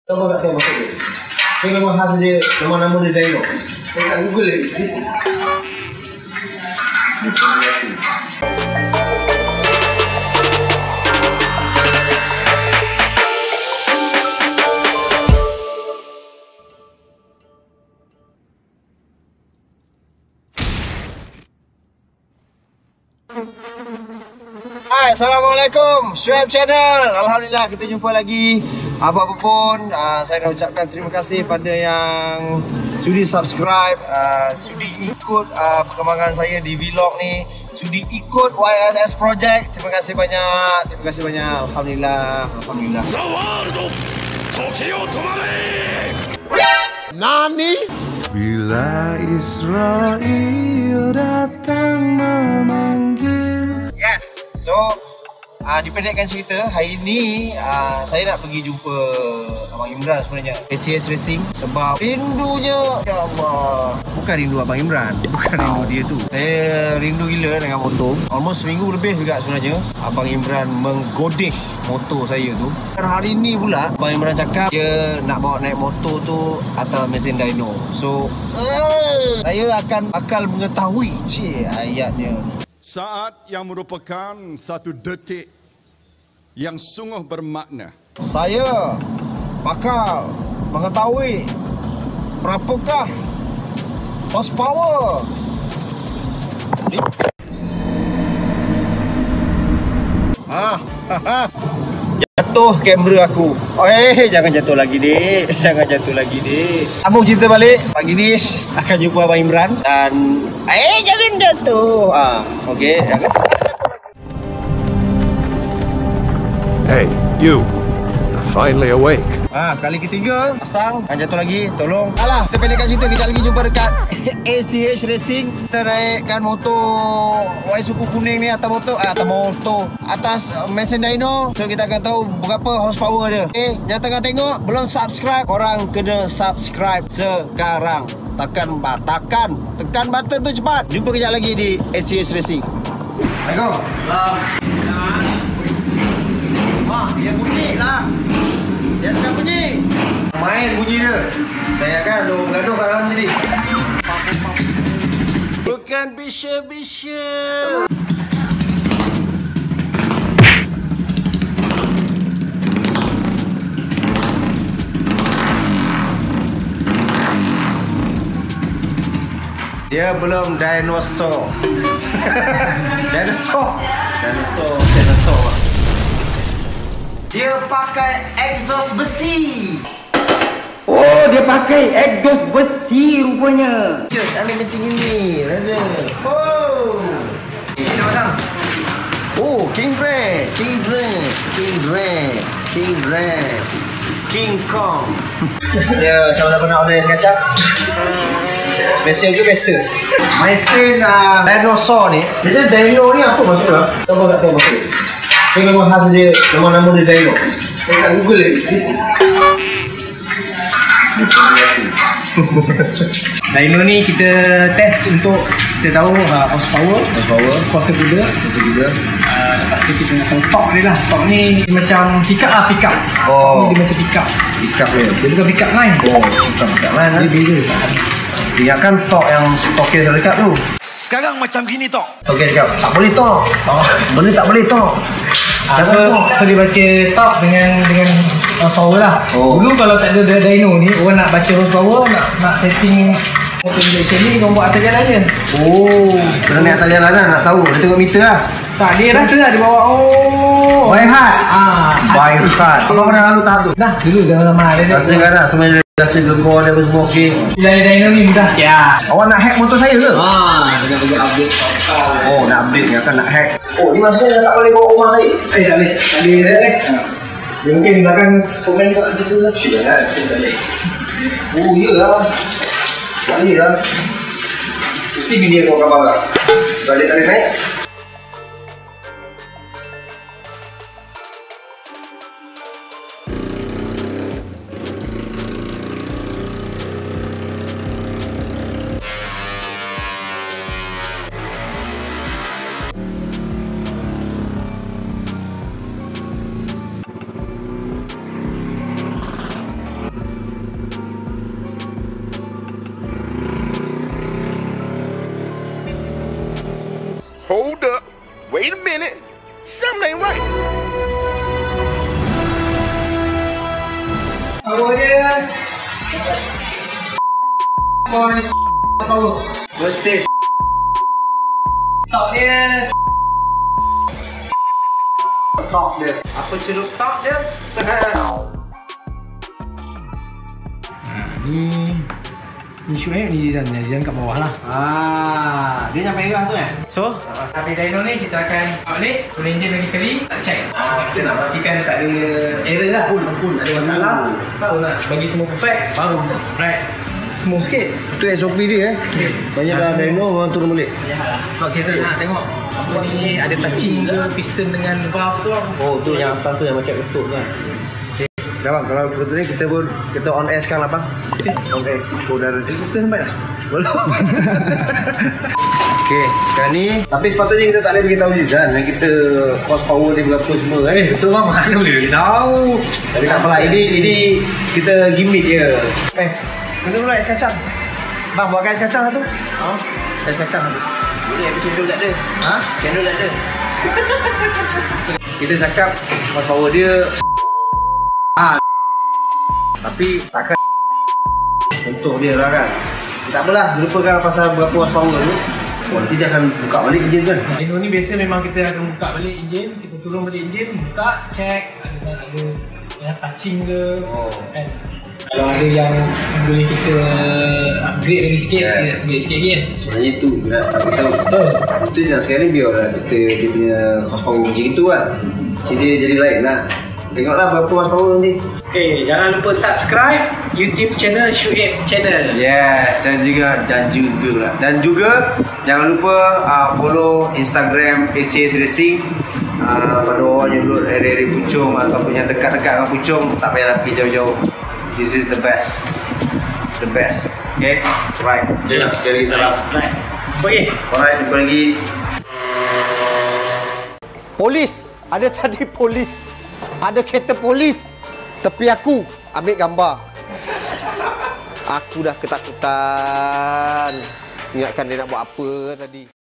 Tahu tak saya maksud dia? Dia memang khas dia, nama dia Zaino. Saya kat Google lagi. Hai, Assalamualaikum, Syuaib Channel. Alhamdulillah kita jumpa lagi. Apa-apa pun, saya nak ucapkan terima kasih pada yang sudi subscribe, sudi ikut perkembangan saya di vlog ni, sudi ikut YSS Project. Terima kasih banyak, terima kasih banyak. Alhamdulillah, Alhamdulillah. Nani? Bila Israel datang memanggil. Yes, so dipendekkan cerita, hari ni saya nak pergi jumpa Abang Imran sebenarnya, ACS Racing, sebab rindunya, ya Allah, bukan rindu Abang Imran, bukan rindu dia tu. Saya rindu gila dengan motor. Almost seminggu lebih juga sebenarnya Abang Imran menggodeh motor saya tu. Dan hari ni pula Abang Imran cakap dia nak bawa naik motor tu atas mesin dyno. So saya akan bakal mengetahui ayatnya. Saat yang merupakan satu detik yang sungguh bermakna. Saya bakal mengetahui berapakah horsepower jatuh kamera aku. Jangan jatuh lagi dik. Jangan jatuh lagi dik. Kamu cerita balik. Pagi ni akan jumpa Abang Imran. Dan jangan jatuh. Okey. Hey, you. You're finally awake. Kali ketiga pasang, jangan jatuh lagi, tolong. Alah, kita pendekkan cerita, kejap lagi jumpa dekat ACH Racing. Kita naikkan motor Y suku kuning ni atas motor, atas mesin dyno. So kita akan tahu berapa horsepower dia. Yang tengah tengok belum subscribe, korang kena subscribe sekarang. Tekan button tu cepat. Jumpa kejap lagi di ACH Racing. Assalamualaikum. Dia bunyi lah. Dia sedang bunyi. Main bunyi dia. Saya kan gaduh kat dalam sini. Bukan bisya-bisya. Dia belum dinosaur. Dinosaur. Dia pakai exhaust besi. Oh, dia pakai exhaust besi rupanya. Cik, ambil macam ini. Oh. Ini dah pasang. Oh, King Kong. Ya, sama-sama nak order nasi kacang. Special ke biasa? Mesin dinosaur ni. Biasanya dino ni apa maksudnya? Tahu tak tahu maksud? Dia memang khas dia, nama dia Zaino. Saya kat Google lagi. Dyno ni kita test untuk kita tahu horsepower, kuasa kuda. Lepas tu kita nak tahu torque dia lah. Torque ni macam pick up. Oh. Ni dia macam pick up dia. Dia bukan pick up line. Oh, bukan pick up line. Dia beza. Dia kan torque yang torque dia dekat tu. Sekarang macam gini tok. Okey dekat. Tak boleh torque. Benda tak boleh torque. So dia baca torque dengan horsepower lah. Dulu kalau tak ada dyno ni, orang nak baca horsepower, nak setting motor injection ni, orang buat atas jalan je. Kena naik atas jalan lah, nak tahu. Dia tengok meter lah. Tak, dia rasa lah, dia bawa by heart. Abang pernah lalu tahap tu? Dah, dulu dah lama. Rasa kan lah, semuanya rasa gegor dia semua okey. Bila ada dyno ni mudah. Ya. Awak nak hack motor saya ke? Dengan update. Nak update ni, akan nak hack. Ni maksudnya tak boleh bawa rumah saya? Tak boleh. Tak boleh relax. Dia mungkin belakang komen kat situ lah. Tak boleh. Iyalah. Tak boleh lah. Mesti bini kau kabar lah. Balik tak boleh naik. Power dia. Power. First stage. Top dia. Top dia. Apa ceruk top dia? Ni Syuib ni Zizan kat bawah lah. Dia nyampe erah tu So, habis dyno ni kita akan balik, full engine lagi sekali, nak check. Kita nak pastikan tak ada error lah. Tak ada masalah. So nak bagi semua perfect, baru ride smooth sikit. Itu SOP dia Banyak dah dyno orang turun balik. Sebab kita nak tengok apa ni ada touching ke piston dengan valve tu. Oh tu yang atas tu yang macam ketuk tu kan. Dah bang, kalau betul ni kita on air sekarang lah bang. On air. Udara Helikopter sampai dah? belum. Okey, sekarang ni tapi sepatutnya kita tak boleh beritahu Zizan yang kita horsepower dia berapa semua kan. Betul bang, mana boleh bagi tahu. Tapi tak apalah, ini kita gimmick je. Mana dulu ais kacang? Bang buat ais kacang lah tu. Ais kacang tu. Boleh, tapi cendol tak ada. Cendol tak ada. Kita cakap horsepower dia tapi takkan untuk dia lah kan. Tak apalah, lupakan pasal berapa horsepower tu. Nanti dia akan buka balik enjin kan. Dyno ni biasa memang kita akan buka balik enjin, kita turun balik enjin, buka, check ada touching ke kan. Kalau ada yang boleh kita upgrade lagi sikit, kita upgrade sikit lagi kan. Sebenarnya itu nak beritahu. Itu yang sekarang biarlah kita dia punya horsepower macam itu kan. Jadi lain lah. Tengoklah berapa horsepower nanti. Okay, jangan lupa subscribe YouTube channel Syuib Channel. Yes, dan juga jangan lupa follow Instagram ACS Racing. Pada orang yang duduk area Puchong ataupun yang dekat-dekat dengan Puchong, tak payahlah pergi jauh-jauh. This is the best. The best. Okay? Right. Sekali lagi salam. Right. Okay. Alright, jumpa lagi. Polis. Ada tadi polis. Ada kereta polis tepi aku ambil gambar. Aku dah ketakutan. Ingatkan dia nak buat apa tadi.